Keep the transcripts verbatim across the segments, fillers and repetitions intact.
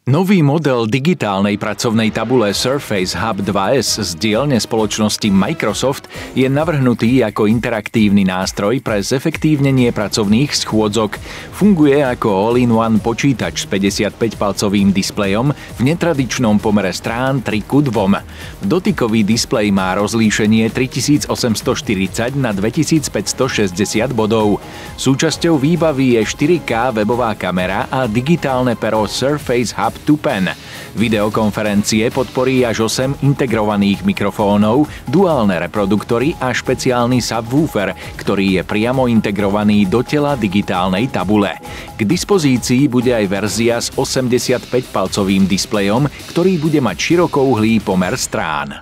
Nový model digitálnej pracovnej tabule Surface Hub dva es z dielne spoločnosti Microsoft je navrhnutý ako interaktívny nástroj pre zefektívnenie pracovných schôdzok. Funguje ako all-in-one počítač s päťdesiatpäťpalcovým displejom v netradičnom pomere strán tri ku dvom. Dotykový displej má rozlíšenie tritisícosemstoštyridsať na dvetisícpäťstošesťdesiat bodov. Súčasťou výbavy je štyri ká webová kamera a digitálne pero Surface Hub to Pen. Videokonferencie podporí až osem integrovaných mikrofónov, duálne reproduktory a špeciálny subwoofer, ktorý je priamo integrovaný do tela digitálnej tabule. K dispozícii bude aj verzia s osemdesiatpäťpalcovým displejom, ktorý bude mať širokouhlý pomer strán.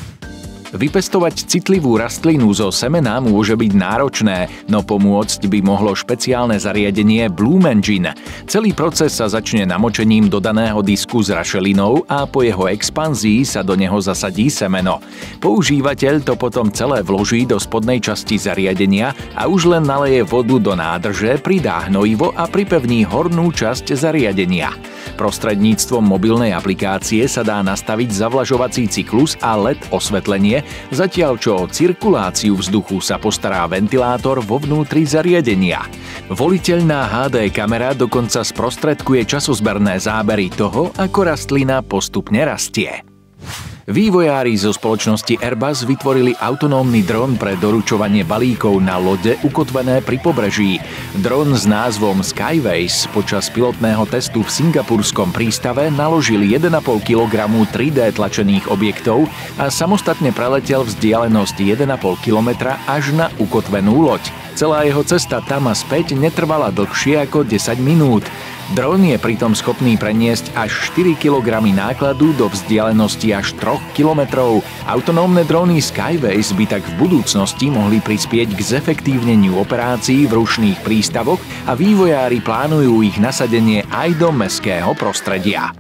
Vypestovať citlivú rastlinu zo semena môže byť náročné, no pomôcť by mohlo špeciálne zariadenie Bloom Engine. Celý proces sa začne namočením dodaného disku s rašelinou a po jeho expanzii sa do neho zasadí semeno. Používateľ to potom celé vloží do spodnej časti zariadenia a už len naleje vodu do nádrže, pridá hnojivo a pripevní hornú časť zariadenia. Prostredníctvom mobilnej aplikácie sa dá nastaviť zavlažovací cyklus a el é dé osvetlenie, zatiaľ čo o cirkuláciu vzduchu sa postará ventilátor vo vnútri zariadenia. Voliteľná há dé kamera dokonca sprostredkuje časozberné zábery toho, ako rastlina postupne rastie. Vývojári zo spoločnosti Airbus vytvorili autonómny dron pre doručovanie balíkov na lode ukotvené pri pobreží. Dron s názvom Skyways počas pilotného testu v singapurskom prístave naložil jeden a pol kilogramu tri dé tlačených objektov a samostatne preletel vzdialenosť jeden a pol kilometra až na ukotvenú loď. Celá jeho cesta tam a späť netrvala dlhšie ako desať minút. Dron je pritom schopný preniesť až štyri kilogramy nákladu do vzdialenosti až tri kilometrov. Autonómne dróny Skyways by tak v budúcnosti mohli prispieť k zefektívneniu operácií v rušných prístavoch a vývojári plánujú ich nasadenie aj do mestského prostredia.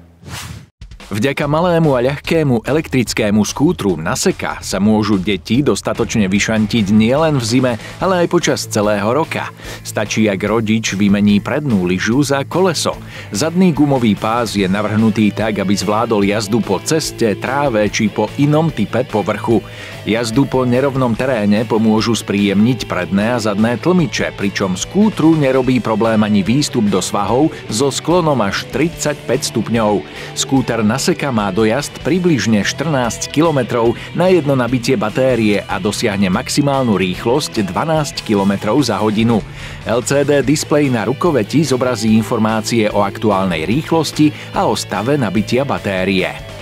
Vďaka malému a ľahkému elektrickému skútru Naseka sa môžu deti dostatočne vyšantiť nielen v zime, ale aj počas celého roka. Stačí, ak rodič vymení prednú lyžu za koleso. Zadný gumový pás je navrhnutý tak, aby zvládol jazdu po ceste, tráve či po inom type povrchu. Jazdu po nerovnom teréne pomôžu spríjemniť predné a zadné tlmiče, pričom skútru nerobí problém ani výstup do svahov so sklonom až tridsaťpäť stupňov. Skúter Naseka má dojazd približne štrnásť kilometrov na jedno nabitie batérie a dosiahne maximálnu rýchlosť dvanásť kilometrov za hodinu. el cé dé displej na rukoveti zobrazí informácie o aktuálnej rýchlosti a o stave nabitia batérie.